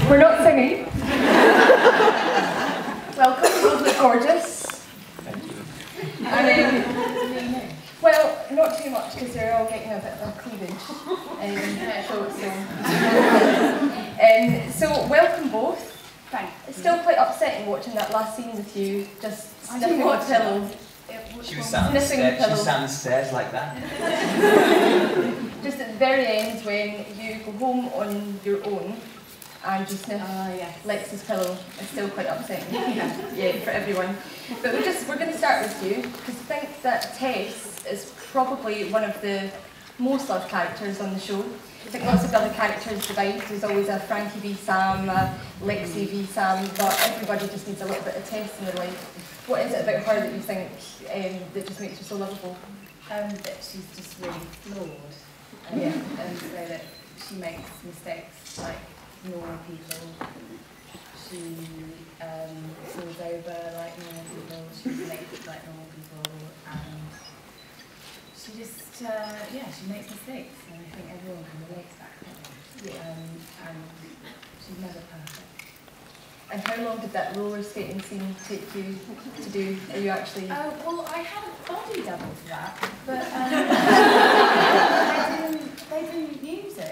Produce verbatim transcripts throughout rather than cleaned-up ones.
We're not singing. Welcome, you look gorgeous. Thank you. And, um, well, not too much because they're all getting a bit of a cleavage. Um, so, so, um, so, welcome both. Thanks. It's still quite upsetting watching that last scene with you just I sniffing didn't the watch pillow. She was sat on the Sniffing the stairs, she pillow. was sat on the stairs like that. Just at the very end when you go home on your own and you sniff Uh, yes. Lex's pillow. It's still quite upsetting. Yeah, for everyone. But we're just we're going to start with you because I think that Tess is probably one of the most loved characters on the show. I think lots of other characters divide. There's always a Frankie v Sam, a Lexi v Sam, but everybody just needs a little bit of Tess in their life. What is it about her that you think um, that just makes her so lovable? Um, that she's just really flawed. Um, Yeah. And so that she makes mistakes like normal people. She um, falls over like normal people. She makes like normal people. And she just, uh, yeah, she makes mistakes. And I think everyone can relate to that. Yeah. Um, and she's never perfect. And how long did that roller skating scene take you to do? Are you actually... Oh, well, I had a body double for that, but um, they, didn't, they didn't use it.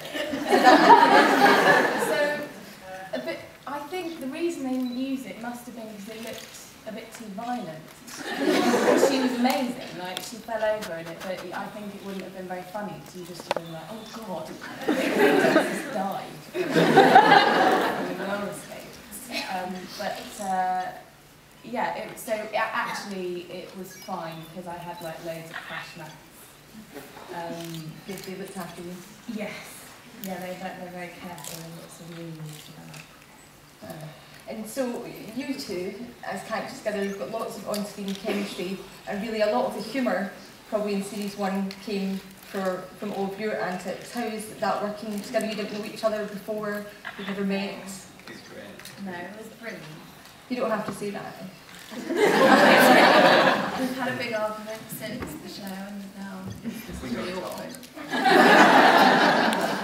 So, a bit, I think the reason they didn't use it must have been because it looked a bit too violent. She was amazing, like, she fell over in it, but I think it wouldn't have been very funny because you just have been like, oh God, just died. from roller skating. Um, but uh, yeah, it, so it, actually it was fine because I had like loads of crash mats. Um, Did they looked after you? yes, yeah, they, they're very careful and lots of room to Uh, and so you two, as characters together, you've got lots of on-screen chemistry, and really a lot of the humour probably in series one came for, from all of your antics. How is that working together? You didn't know each other before, you've never met. It's great. No, it was brilliant. You don't have to say that.